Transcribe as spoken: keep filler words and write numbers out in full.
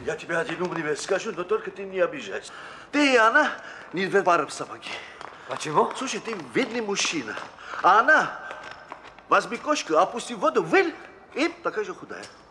Я тебе один умный вещь скажу, но только ты не обижайся. Ты и она не две пары в сапоги. Почему? Слушай, ты видный мужчина, а она возьми кошку, опусти в воду, выль, и такая же худая.